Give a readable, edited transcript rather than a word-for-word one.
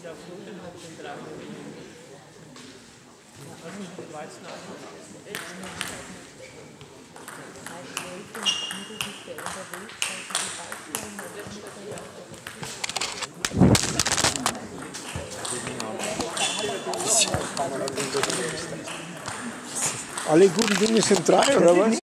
drauf los und hat den drauf. Also das war jetzt noch echt. Alle guten Dinge sind drei, oder was?